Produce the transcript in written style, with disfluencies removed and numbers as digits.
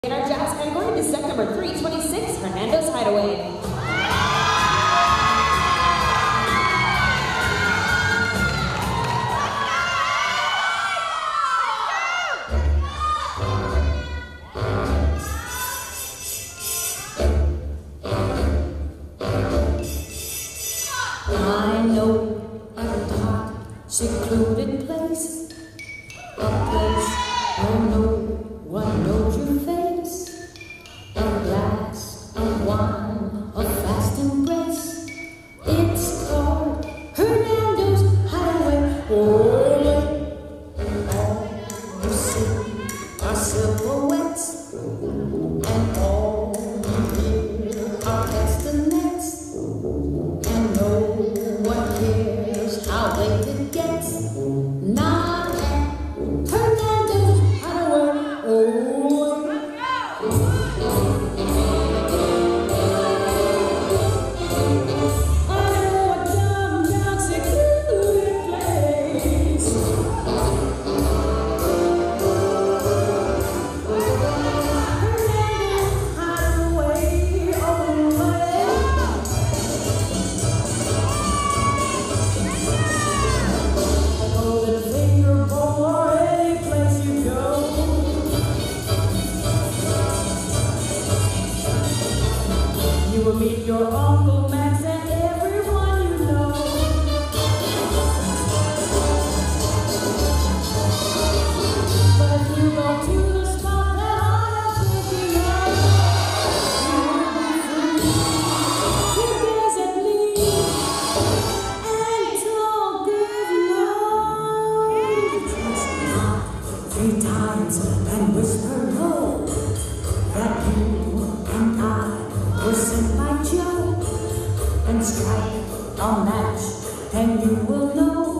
In our jazz category, this is deck number 326, Hernando's Hideaway. I know a dark, secluded place, a place where no one knows your face, a glass of wine, a fast embrace. It's called Hernando's Hideaway. All you see are silhouettes, and all you hear are castanets, and no one cares how late it gets. Not at Hernando's Hideaway. You will meet your Uncle Max and everyone you know. But if you go to the spot that I am thinking of, you visit me and talk good love. 3 times and whisper low that you and I were sent by Joe, and strike a match, and you will know.